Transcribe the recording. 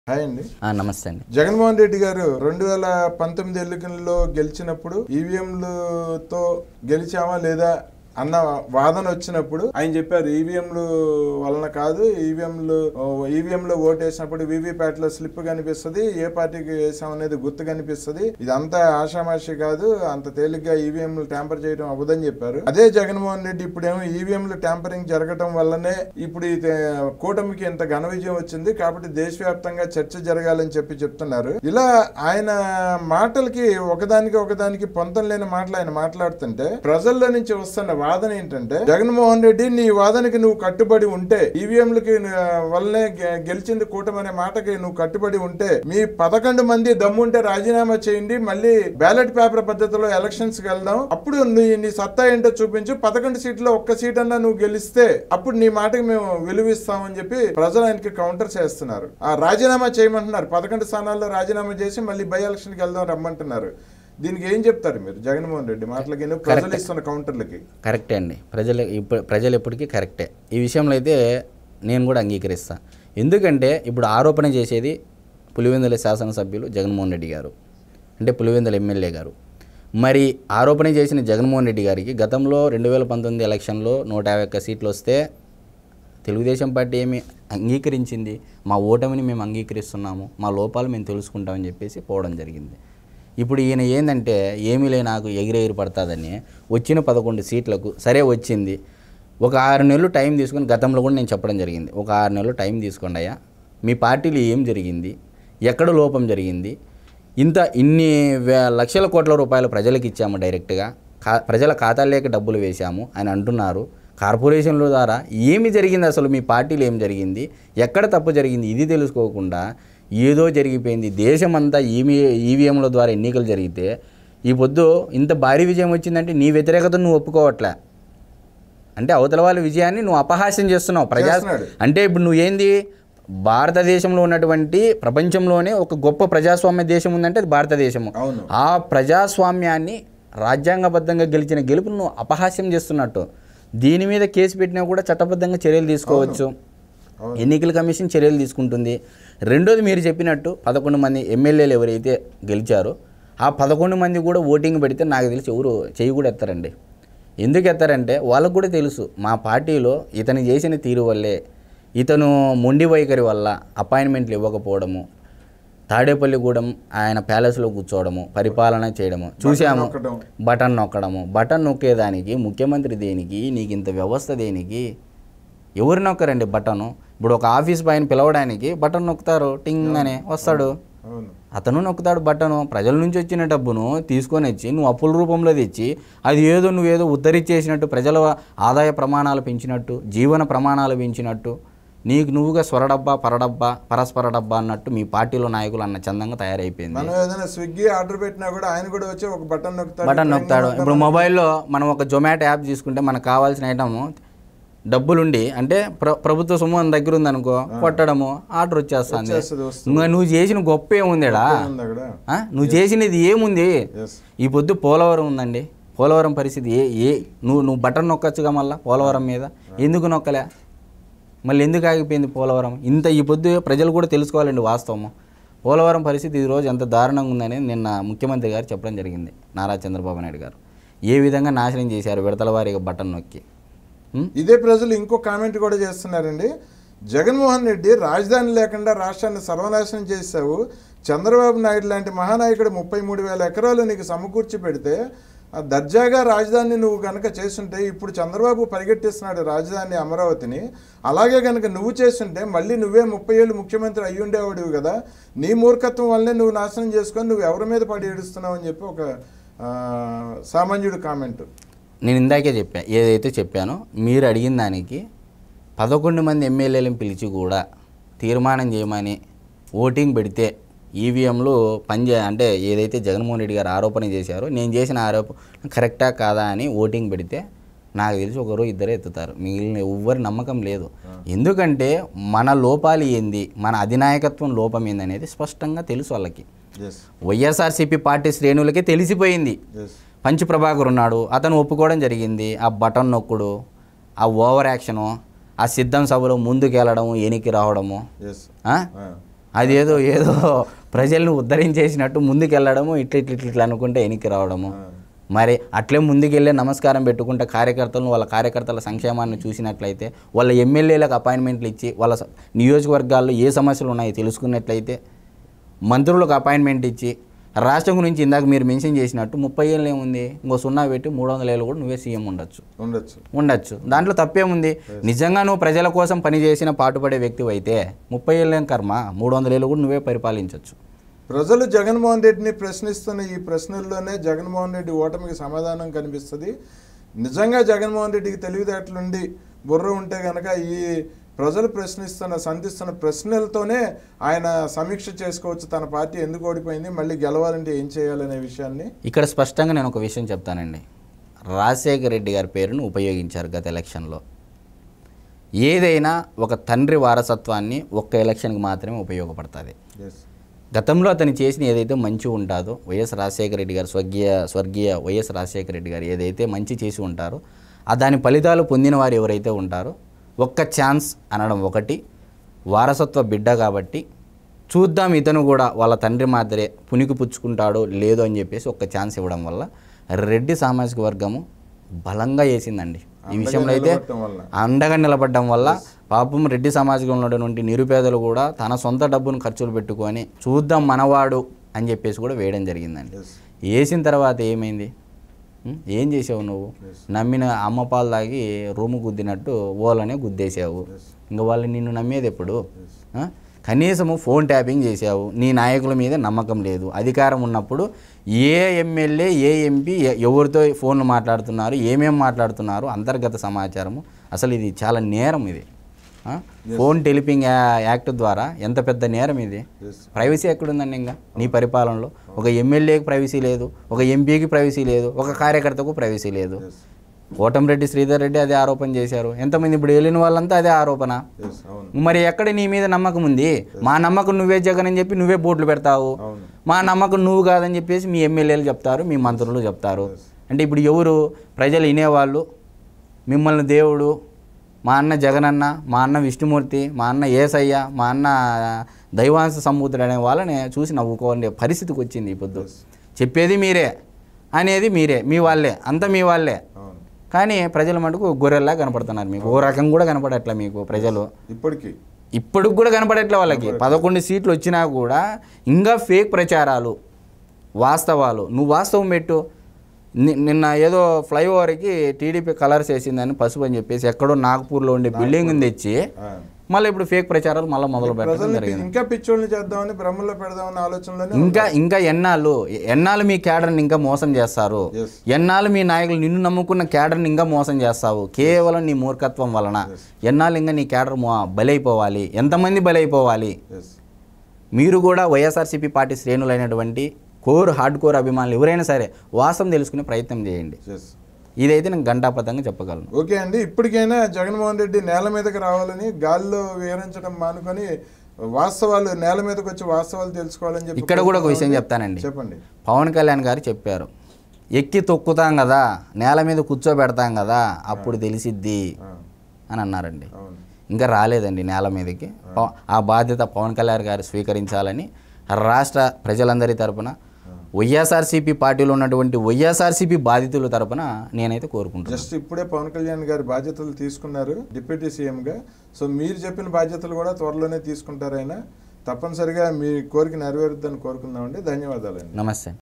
Hi అండి. నమస్తే అండి. జగన్మోహన్ రెడ్డి గారు 2019 ఎన్నికల్లో గెలిచినప్పుడు ఈవీఎంలతో గెలిచామా లేదా అన్న వాదన వచ్చినప్పుడు ఆయన చెప్పారు ఈవీఎంలు వలన కాదు, ఈవీఎంలో ఓటు వేసినప్పుడు వీవీప్యాట్ లో స్లిప్ కనిపిస్తుంది, ఏ పార్టీకి వేసాం అనేది గుర్తు కనిపిస్తుంది, ఇదంతా ఆషామాషి కాదు, అంత తేలిగ్గా ఈవీఎంలు ట్యాంపర్ చేయడం అవ్వదని చెప్పారు. అదే జగన్మోహన్ రెడ్డి ఇప్పుడేమో ఈవీఎంలు ట్యాంపరింగ్ జరగటం వల్లనే ఇప్పుడు కూటమికి ఇంత ఘన విజయం వచ్చింది కాబట్టి దేశవ్యాప్తంగా చర్చ జరగాలని చెప్తున్నారు. ఇలా ఆయన మాటలకి ఒకదానికి పొంతం లేని మాటలు ఆయన మాట్లాడుతుంటే ప్రజల్లో నుంచి వస్తున్న వాదన ఏంటంటే, జగన్మోహన్ రెడ్డి నీ వాదనకి నువ్వు కట్టుబడి ఉంటే, ఈవీఎంలకి వల్లనే గెలిచింది కూటమి అనే మాటకి నువ్వు కట్టుబడి ఉంటే, మీ 11 మంది దమ్ముంటే రాజీనామా చేయండి, మళ్ళీ బ్యాలెట్ పేపర్ పద్ధతిలో ఎలక్షన్స్ కి వెళ్దాం, అప్పుడు నీ సత్తా ఏంటో చూపించు, 11 సీట్లో ఒక్క సీట్ అన్నా నువ్వు గెలిస్తే అప్పుడు నీ మాటకి మేము విలువిస్తామని చెప్పి ప్రజలు ఆయనకి కౌంటర్ చేస్తున్నారు. రాజీనామా చేయమంటున్నారు, 11 స్థానాల్లో రాజీనామా చేసి మళ్ళీ బై ఎలక్షన్ కి వెళ్దాం రమ్మంటున్నారు. దీనికి ఏం చెప్తారు మీరు? జగన్మోహన్ రెడ్డి మాటలకి ప్రజలు ఇస్తున్న కౌంటర్లకి. కరెక్టే అండి. ప్రజలు ఎప్పటికీ కరెక్టే. ఈ విషయంలో అయితే నేను కూడా అంగీకరిస్తా. ఎందుకంటే ఇప్పుడు ఆరోపణ చేసేది పులివెందుల శాసనసభ్యులు జగన్మోహన్ రెడ్డి గారు, అంటే పులివెందుల ఎమ్మెల్యే గారు. మరి ఆరోపణ చేసిన జగన్మోహన్ రెడ్డి గారికి గతంలో 2019 ఎలక్షన్లో 151 సీట్లు వస్తే తెలుగుదేశం పార్టీ ఏమి అంగీకరించింది, మా ఓటమిని మేము అంగీకరిస్తున్నాము, మా లోపాలు మేము తెలుసుకుంటామని చెప్పేసి పోవడం జరిగింది. ఇప్పుడు ఈయన ఏంటంటే ఏమీ లే నాకు ఎగిరెగిరి పడుతుందని వచ్చిన 11 సీట్లకు సరే వచ్చింది, ఒక 6 నెలలు టైం తీసుకొని, గతంలో కూడా నేను చెప్పడం జరిగింది, ఒక 6 నెలలు టైం తీసుకోండి అయ్యా, మీ పార్టీలో ఏం జరిగింది, ఎక్కడ లోపం జరిగింది, ఇన్ని లక్షల కోట్ల రూపాయలు ప్రజలకు ఇచ్చాము, డైరెక్ట్గా ప్రజల ఖాతాల్లోకి డబ్బులు వేశాము అని అంటున్నారు. కార్పొరేషన్ల ద్వారా ఏమి జరిగింది, అసలు మీ పార్టీలో ఏం జరిగింది, ఎక్కడ తప్పు జరిగింది, ఇది తెలుసుకోకుండా ఏదో జరిగిపోయింది. దేశమంతా ఈవీఎంల ద్వారా ఎన్నికలు జరిగితే ఈ పొద్దు ఇంత భారీ విజయం వచ్చిందంటే నీ వ్యతిరేకతను నువ్వు ఒప్పుకోవట్లే, అంటే అవతల వాళ్ళ విజయాన్ని నువ్వు అపహాస్యం చేస్తున్నావు. అంటే ఇప్పుడు నువ్వేంది, భారతదేశంలో ఉన్నటువంటి ప్రపంచంలోనే ఒక గొప్ప ప్రజాస్వామ్య దేశం ఉందంటే అది భారతదేశము. ఆ ప్రజాస్వామ్యాన్ని రాజ్యాంగబద్ధంగా గెలిచిన గెలుపును నువ్వు అపహాస్యం చేస్తున్నట్టు. దీని మీద కేసు పెట్టినా కూడా చట్టబద్ధంగా చర్యలు తీసుకోవచ్చు, ఎన్నికల కమిషన్ చర్యలు తీసుకుంటుంది. రెండోది మీరు చెప్పినట్టు 11 మంది ఎమ్మెల్యేలు ఎవరైతే గెలిచారో ఆ 11 మంది కూడా ఓటింగ్ పెడితే నాకు తెలిసి ఎవరు చేయి కూడా ఎత్తారండి. ఎందుకు ఎత్తారంటే వాళ్ళకు కూడా తెలుసు మా పార్టీలో ఇతను చేసిన తీరు వల్లే, ఇతను మొండి వైఖరి వల్ల అపాయింట్మెంట్లు ఇవ్వకపోవడము, తాడేపల్లిగూడెం ఆయన ప్యాలెస్లో కూర్చోవడము, పరిపాలన చేయడము చూసాము, బటన్ నొక్కడము. బటన్ నొక్కేదానికి ముఖ్యమంత్రి దేనికి, నీకు ఇంత వ్యవస్థ దేనికి, ఎవరు నొక్కరండి బటను? ఇప్పుడు ఒక ఆఫీస్ బాయ్ని పిలవడానికి బటన్ నొక్కుతారు, టింగ్ అని వస్తాడు, అతను నొక్కుతాడు బటను. ప్రజల నుంచి వచ్చిన డబ్బును తీసుకొని వచ్చి నువ్వు అప్పుల రూపంలో తెచ్చి అది నువ్వేదో ఉద్ధరించేసినట్టు, ప్రజల ఆదాయ ప్రమాణాలు పెంచినట్టు, జీవన ప్రమాణాలు పెంచినట్టు, నువ్వుగా స్వరడబ్బా పరస్పర డబ్బా అన్నట్టు మీ పార్టీలో నాయకులు అన్న చందంగా తయారైపోయింది. మనం ఏదైనా స్విగ్గీ ఆర్డర్ పెట్టినా కూడా ఆయన కూడా వచ్చి ఒక బటన్ నొక్కుతాడు. ఇప్పుడు మొబైల్లో మనం ఒక జొమాటో యాప్ తీసుకుంటే మనకు కావాల్సిన ఐటమ్ డబ్బులుండి, అంటే ప్రభుత్వ సొమ్ము మన దగ్గర ఉందనుకో, కొట్టడము ఆర్డర్ వచ్చేస్తుంది. నువ్వు చేసిన గొప్ప ఏముందిడా, నువ్వు చేసినది ఏముంది? ఈ పొద్దు పోలవరం ఉందండి, పోలవరం పరిస్థితి నువ్వు బటన్ నొక్కచ్చుగా, మళ్ళీ పోలవరం మీద ఎందుకు నొక్కలే, మళ్ళీ ఎందుకు ఆగిపోయింది పోలవరం? ఈ పొద్దు ప్రజలు కూడా తెలుసుకోవాలండి వాస్తవము. పోలవరం పరిస్థితి ఈరోజు ఎంత దారుణంగా ఉందని నిన్న ముఖ్యమంత్రి గారు చెప్పడం జరిగింది. నారా చంద్రబాబు నాయుడు గారు ఏ విధంగా నాశనం చేశారు విడతల వారీగా బటన్ నొక్కి. ఇదే ప్రజలు ఇంకో కామెంట్ కూడా చేస్తున్నారండి. జగన్మోహన్ రెడ్డి రాజధాని లేకుండా రాష్ట్రాన్ని సర్వనాశనం చేశావు, చంద్రబాబు నాయుడు లాంటి మహానాయకుడు 33,000 ఎకరాలు నీకు సమకూర్చి పెడితే దర్జాగా రాజధాని నువ్వు కనుక చేస్తుంటే, ఇప్పుడు చంద్రబాబు పరిగెట్టిస్తున్నాడు రాజధాని అమరావతిని, అలాగే కనుక నువ్వు చేస్తుంటే మళ్ళీ నువ్వే 30 ఏళ్ళు ముఖ్యమంత్రి అయ్యి ఉండేవాడివి కదా, నీ మూర్ఖత్వం వల్లనే నువ్వు నాశనం చేసుకొని నువ్వు ఎవరి మీద పడి ఏడుస్తున్నావు అని చెప్పి ఒక సామాన్యుడు కామెంట్. నేను ఇందాకే ఏదైతే చెప్పానో మీరు అడిగిన దానికి 11 మంది ఎమ్మెల్యేలను పిలిచి కూడా తీర్మానం చేయమని ఓటింగ్ పెడితే ఈవీఎంలు అంటే ఏదైతే జగన్మోహన్ రెడ్డి గారు ఆరోపణ చేశారో, నేను చేసిన ఆరోపణ కరెక్టా కాదా అని ఓటింగ్ పెడితే నాకు తెలిసి ఒకరు ఇద్దరే ఎత్తుతారు, మిగిలిన ఎవ్వరి నమ్మకం లేదు. ఎందుకంటే మన లోపాలు ఏంది, మన అధినాయకత్వం లోపం ఏందనేది స్పష్టంగా తెలుసు వాళ్ళకి. వైఎస్ఆర్సీపీ పార్టీ శ్రేణులకే తెలిసిపోయింది. పంచ్ ప్రభాకర్ ఉన్నాడు, అతను ఒప్పుకోవడం జరిగింది. ఆ బటన్ నొక్కుడు, ఆ ఓవర్ యాక్షను, ఆ సిద్ధం సభలో ముందుకు వెళ్ళడము, ఎనికి రావడము, అది ఏదో ఏదో ప్రజల్ని ఉద్ధరించేసినట్టు ముందుకెళ్ళడము ఇట్లా అనుకుంటే వెనక్కి రావడము. మరి అట్లే ముందుకెళ్ళే నమస్కారం పెట్టుకుంటే కార్యకర్తలను వాళ్ళ కార్యకర్తల సంక్షేమాన్ని చూసినట్లయితే, వాళ్ళ ఎమ్మెల్యేలకు అపాయింట్మెంట్లు ఇచ్చి వాళ్ళ నియోజకవర్గాల్లో ఏ సమస్యలు ఉన్నాయో తెలుసుకున్నట్లయితే, మంత్రులకు అపాయింట్మెంట్ ఇచ్చి రాష్ట్రం గురించి ఇందాక మీరు మెన్షన్ చేసినట్టు 30 ఏళ్ళు ఏముంది, ఇంకో 0 పెట్టి 300 ఏళ్ళు కూడా నువ్వే సీఎం ఉండొచ్చు. దాంట్లో తప్పేముంది? నిజంగా నువ్వు ప్రజల కోసం పనిచేసిన పాటుపడే వ్యక్తి అయితే 30 ఏళ్ళేం కర్మ, 300 ఏళ్ళు కూడా నువ్వే పరిపాలించవచ్చు. ప్రజలు జగన్మోహన్ రెడ్డిని ప్రశ్నిస్తున్న ఈ ప్రశ్నల్లోనే జగన్మోహన్ రెడ్డి ఓటమికి సమాధానం కనిపిస్తుంది. నిజంగా జగన్మోహన్ రెడ్డికి తెలివితేటలుండి బుర్ర ఉంటే కనుక ఈ ప్రజలు సంధిస్తున్న ప్రశ్నలతోనే ఆయన సమీక్ష చేసుకోవచ్చు తన పార్టీ ఎందుకు ఓడిపోయింది, మళ్ళీ గెలవాలంటే ఏం చేయాలనే విషయాన్ని. ఇక్కడ స్పష్టంగా నేను ఒక విషయం చెప్తానండి. రాజశేఖర రెడ్డి గారి పేరును ఉపయోగించారు గత ఎలక్షన్లో. ఏదైనా ఒక తండ్రి వారసత్వాన్ని ఒక్క ఎలక్షన్కి మాత్రమే ఉపయోగపడుతుంది. గతంలో అతను చేసిన ఏదైతే మంచి ఉంటుందో, వైఎస్ రాజశేఖర రెడ్డి గారు స్వర్గీయ వైఎస్ రాజశేఖర రెడ్డి గారు ఏదైతే మంచి చేసి ఉంటారో దాని ఫలితాలు పొందిన వారు ఎవరైతే ఉంటారో ఒక్క ఛాన్స్ అనడం ఒకటి. వారసత్వ బిడ్డ కాబట్టి చూద్దాం ఇతను కూడా వాళ్ళ తండ్రి మాదిరే పునికి పుచ్చుకుంటాడో లేదో అని చెప్పేసి ఒక్క ఛాన్స్ ఇవ్వడం వల్ల రెడ్డి సామాజిక వర్గము బలంగా వేసిందండి. ఈ విషయంలో అయితే అండగా నిలబడడం వల్ల పాపం రెడ్డి సమాజంలో ఉన్నటువంటి నిరుపేదలు కూడా తన సొంత డబ్బును ఖర్చులు పెట్టుకొని చూద్దాం మనవాడు అని చెప్పేసి కూడా వేయడం జరిగిందండి. వేసిన తర్వాత ఏమైంది? ఏం చేసావు నువ్వు? నమ్మిన అమ్మ పాలు తాగి రూము గుద్దినట్టు ఓలనే గుద్దేసావు. ఇంకా వాళ్ళు నిన్ను నమ్మేది ఎప్పుడు? కనీసము ఫోన్ ట్యాపింగ్ చేసావు. నీ నాయకుల మీద నమ్మకం లేదు. అధికారం ఉన్నప్పుడు ఏ ఎమ్మెల్యే ఏ ఎంపీ ఎవరితో ఫోన్లు మాట్లాడుతున్నారు, ఏమేమి మాట్లాడుతున్నారు, అంతర్గత సమాచారము. అసలు ఇది చాలా నేరం. ఇది ఫోన్ టెలిపింగ్ యాక్ట్ ద్వారా ఎంత పెద్ద నేరం ఇది. ప్రైవసీ ఎక్కడుందండి? ఇంకా నీ పరిపాలనలో ఒక ఎమ్మెల్యేకి ప్రైవసీ లేదు, ఒక ఎంపీకి ప్రైవసీ లేదు, ఒక కార్యకర్తకు ప్రైవసీ లేదు. కోటంరెడ్డి శ్రీధర్ రెడ్డి అదే ఆరోపణ చేశారు. ఎంతమంది ఇప్పుడు వెళ్ళిన వాళ్ళంతా అదే ఆరోపణ. మరి ఎక్కడ నీ మీద నమ్మకం ఉంది? మా నమ్మకం నువ్వే జగన్ అని చెప్పి నువ్వే బోట్లు పెడతావు. మా నమ్మకం నువ్వు కాదని చెప్పేసి మీ ఎమ్మెల్యేలు చెప్తారు, మీ మంత్రులు చెప్తారు. అంటే ఇప్పుడు ఎవరు ప్రజలు వినేవాళ్ళు? మిమ్మల్ని దేవుడు, మా అన్న జగనన్న, మా అన్న విష్ణుమూర్తి, మా అన్న ఏసయ్య, మా అన్న దైవాంశ సంబూతుడు అనే వాళ్ళని చూసి నవ్వుకోవాలనే పరిస్థితికి వచ్చింది. ఈ పొద్దు చెప్పేది మీరే, అనేది మీరే, మీ వాళ్ళే, అంతా మీ వాళ్ళే. కానీ ప్రజల మటుకు గొర్రెల్లా కనపడుతున్నారు. మీకు ఓ రకం కూడా కనపడట్లా మీకు ప్రజలు. ఇప్పటికి కూడా కనపడట్లే వాళ్ళకి. 11 సీట్లు వచ్చినా కూడా ఇంకా ఫేక్ ప్రచారాలు, వాస్తవాలు. నువ్వు వాస్తవం పెట్టు. నిన్న ఏదో ఫ్లైఓవర్కి టీడీపీ కలర్స్ వేసిందని పసుపు అని చెప్పేసి ఎక్కడో నాగపూర్లో ఉండే బిల్డింగ్ తెచ్చి మళ్ళీ ఇప్పుడు ఫేక్ ప్రచారాలు మళ్ళీ మొదలు పెట్టడం జరిగింది. ఇంకా పిచ్చోళ్ళని చేద్దామని భ్రమలో పెడదామని ఆలోచనలో ఇంకా ఎన్నాళ్ళు మీ క్యాడర్ని ఇంకా మోసం చేస్తారు? ఎన్నాళ్ళు మీ నాయకులు నిన్ను నమ్ముకున్న క్యాడర్ని ఇంకా మోసం చేస్తావు? కేవలం నీ మూర్ఖత్వం వలన ఎన్నాళ్ళు ఇంకా నీ క్యాడర్ బలైపోవాలి? ఎంతమంది బలైపోవాలి? మీరు కూడా వైఎస్ఆర్సీపీ పార్టీ శ్రేణులైనటువంటి హార్డ్ కోర్ అభిమానులు ఎవరైనా సరే వాస్తవం తెలుసుకునే ప్రయత్నం చేయండి. ఇదైతే నేను గంటాపతంగా చెప్పగలను. ఓకే అండి, ఇప్పటికైనా జగన్మోహన్ రెడ్డి నేల మీదకి రావాలని, గాల్లో విహరించడం మానుకొని వాస్తవాలు నేల మీదకి వచ్చి వాస్తవాలు తెలుసుకోవాలని చెప్పి ఇక్కడ కూడా ఒక విషయం చెప్తానండి. చెప్పండి. పవన్ కళ్యాణ్ గారు చెప్పారు, ఎక్కి తొక్కుతాం కదా, నేల మీద కూర్చోబెడతాం కదా, అప్పుడు తెలిసిద్ది అని అన్నారండి. ఇంకా రాలేదండి నేల మీదకి. ఆ బాధ్యత పవన్ కళ్యాణ్ గారు స్వీకరించాలని రాష్ట్ర ప్రజలందరి తరపున, వైఎస్ఆర్సీపీ పార్టీలో ఉన్నటువంటి వైఎస్ఆర్సీపీ బాధితుల తరపున నేనైతే కోరుకుంటున్నాను. జస్ట్ ఇప్పుడే పవన్ కళ్యాణ్ గారి బాధ్యతలు తీసుకున్నారు డిప్యూటీ సీఎంగా. సో మీరు చెప్పిన బాధ్యతలు కూడా త్వరలోనే తీసుకుంటారైనా. తప్పనిసరిగా మీ కోరిక నెరవేరుద్దని కోరుకుందామండి. ధన్యవాదాలండి. నమస్తే.